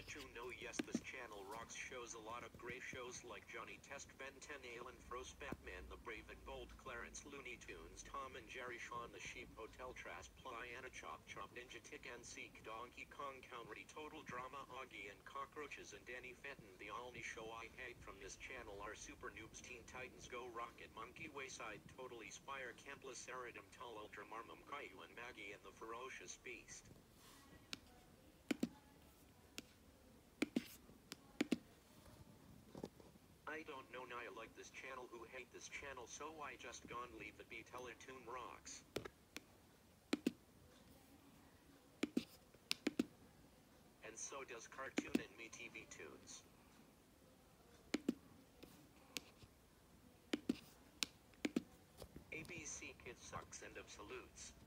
you know, yes, this channel rocks. Shows a lot of great shows like Johnny Test, Ben 10, Alan Frost, Batman the Brave and Bold, Clarence, Looney Tunes, Tom and Jerry, Shaun the Sheep, Hotel Transplay, Anna Chop Chop, Ninja Tick and Seek, Donkey Kong Country, Total Drama, Augie and Cockroaches, and Danny Fenton. The only show I hate from this channel are Super Noobs, Teen Titans Go, Rocket Monkey, Wayside, Totally Spire, Campless, Aridum, Tall, Ultramarmum, Caillou and Maggie and the Ferocious Beast. I don't know Nia like this channel who hate this channel, so I just gone leave it be. Teletoon rocks. And so does Cartoon and Me TV Tunes. ABC Kids sucks. End of salutes.